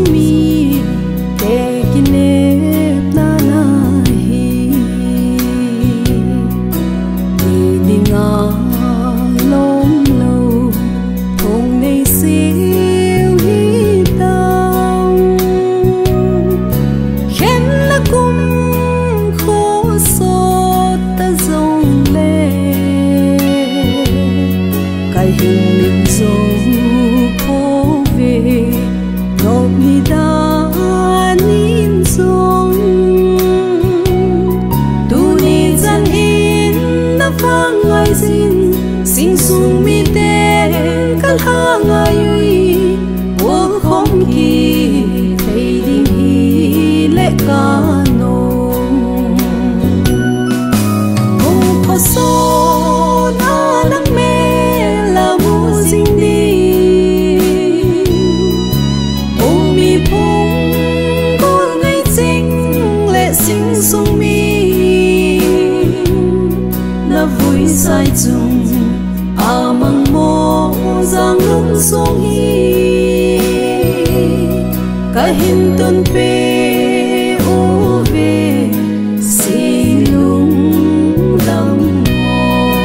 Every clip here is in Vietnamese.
mi te kinep na nahi đi ngã lom lâu thong nei siêu hi tao khen là cung khô so ta dòng lệ cái hình mình dòng khô về ngọc ni ta nín dòng tu ni gian in na phang ai xin sing sung mi te kal ha ngai ui wo khom ki thei ding hi le ka no ho ko so na nang me la mu sing đi o mi phong ko ngai ching le sing sung mi na vui sai chung amang mo giang lung song hi ka hin tun pe o ve si lung dam mo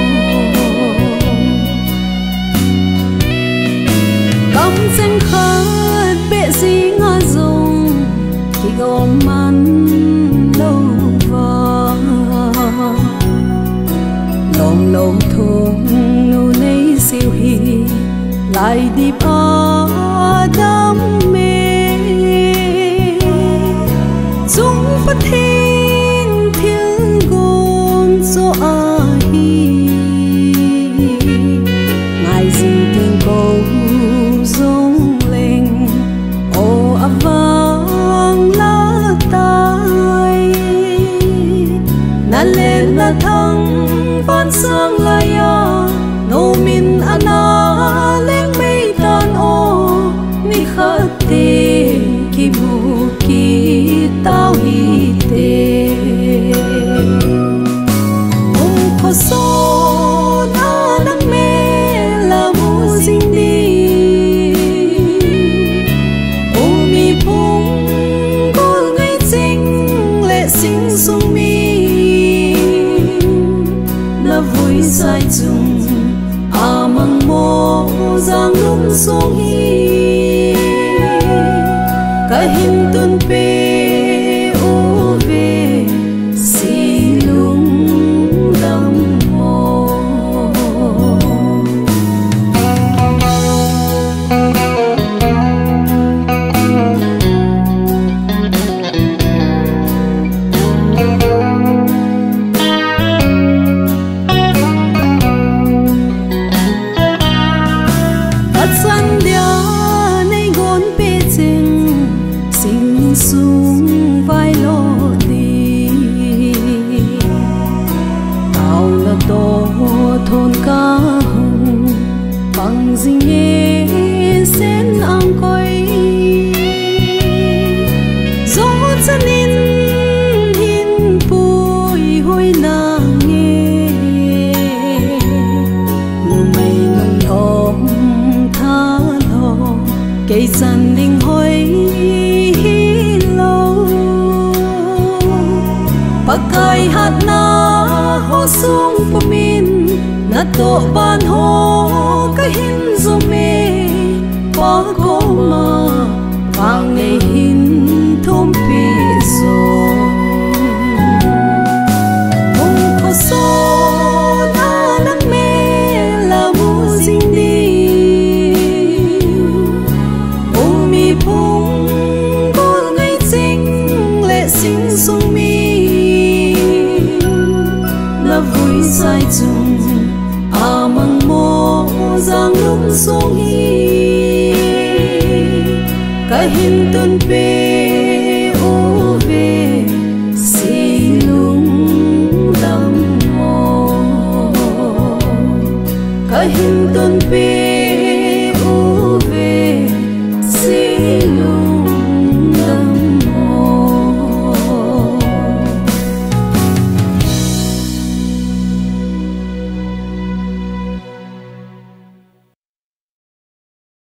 kam sen khat be si nga zong ki gom man lo va lom lom thong nu nei siêu hi lại đi ba đam mê dung phát thiên thiên gôn so a hi ngài dinh thiên cầu giống lên ô ấp vang lá tai na lên na thăng phan sang lai ya no min ana leng mei tan o ni khate ki bu ki tao hi te ong ko so na nang me la mu sing đi o mi phong ko ngai ching le sing sung mi na vui sai chung amang mo giang lung song hi ka hin tun pe o ve si lung dam mo sung vai lo đi tao là to thôn ca hồng bằng dinh nghe sen ang coi gió chân in hin bùi hôi nàng nghe nụ mây nồng nhom tha lo cây san đình hôi pakai hat na ho sung pamin na to ban ho ka hin zo me pa ko ma pang nei hin thom pi zo ong ko so na nang me la mu sing đi o mi phong ko ngai ching le sing sung mi vui sai chung amang mo giang lung song hi ka hin tun pe o ve si lung dam mo ka hin tun pe